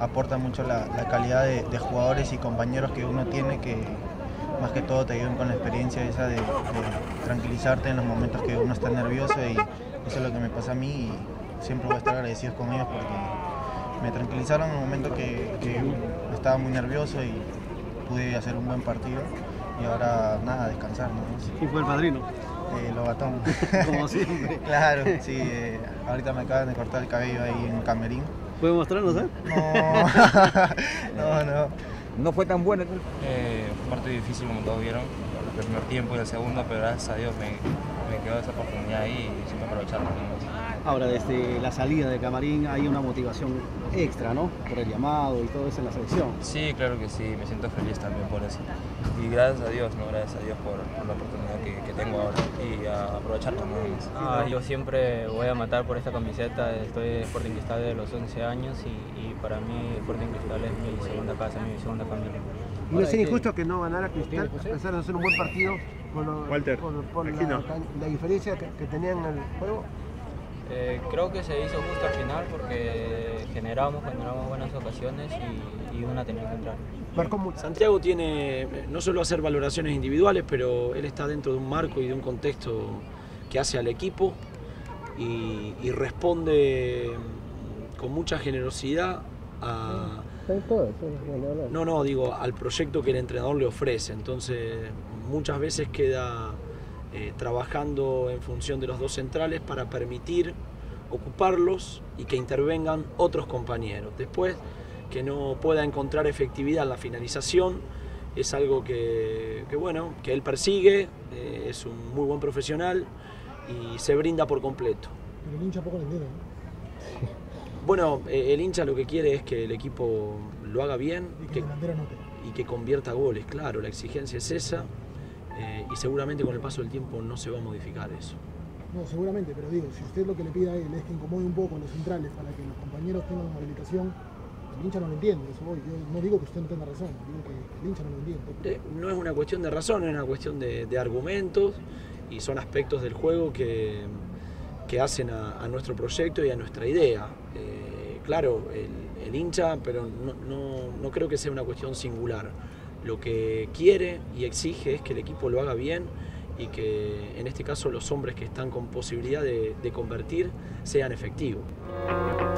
aporta mucho la calidad de jugadores y compañeros que uno tiene, que más que todo te ayudan con la experiencia esa de tranquilizarte en los momentos que uno está nervioso, y eso es lo que me pasa a mí, y siempre voy a estar agradecido con ellos porque me tranquilizaron en el momento que estaba muy nervioso y pude hacer un buen partido, y ahora nada, descansar, ¿no? ¿Quién fue el padrino? Lobatón. Como siempre. Claro, sí, ahorita me acaban de cortar el cabello ahí en Camerín. ¿Puede mostrarnos, No. ¿No fue tan bueno? Un partido difícil, como todos vieron, el primer tiempo y el segundo, pero gracias a Dios me quedó esa oportunidad ahí y siempre aprovecharla. Ahora, desde la salida de Camarín hay una motivación extra, ¿no? Por el llamado y todo eso en la selección. Sí, claro que sí, me siento feliz también por eso. Y gracias a Dios, ¿no? Gracias a Dios por la oportunidad que tengo ahora y a aprovecharla nada más. Yo siempre voy a matar por esta camiseta. Estoy en Sporting Cristal desde los 11 años y para mí Sporting Cristal es mi segunda casa, mi segunda familia. ¿Y no es injusto que no ganara Cristal, a pesar de hacer un buen partido, por la diferencia que tenían en el juego? Creo que se hizo justo al final porque generamos buenas ocasiones y una tenía que entrar. Santiago tiene no solo hacer valoraciones individuales, pero él está dentro de un marco y de un contexto que hace al equipo y responde con mucha generosidad al proyecto que el entrenador le ofrece. Entonces muchas veces queda trabajando en función de los dos centrales para permitir ocuparlos y que intervengan otros compañeros. Después, que no pueda encontrar efectividad en la finalización es algo que él persigue, es un muy buen profesional y se brinda por completo. Pero el hincha poco le entiende, ¿no? Bueno, el hincha lo que quiere es que el equipo lo haga bien y que convierta goles, claro, la exigencia es esa. Y seguramente con el paso del tiempo no se va a modificar eso. No, seguramente, pero digo, si usted lo que le pide a él es que incomode un poco a los centrales para que los compañeros tengan una habilitación, el hincha no lo entiende, eso voy. Yo no digo que usted no tenga razón, digo que el hincha no lo entiende. No es una cuestión de razón, es una cuestión de argumentos y son aspectos del juego que hacen a nuestro proyecto y a nuestra idea. Claro, el hincha, pero no creo que sea una cuestión singular. Lo que quiere y exige es que el equipo lo haga bien y que en este caso los hombres que están con posibilidad de convertir sean efectivos.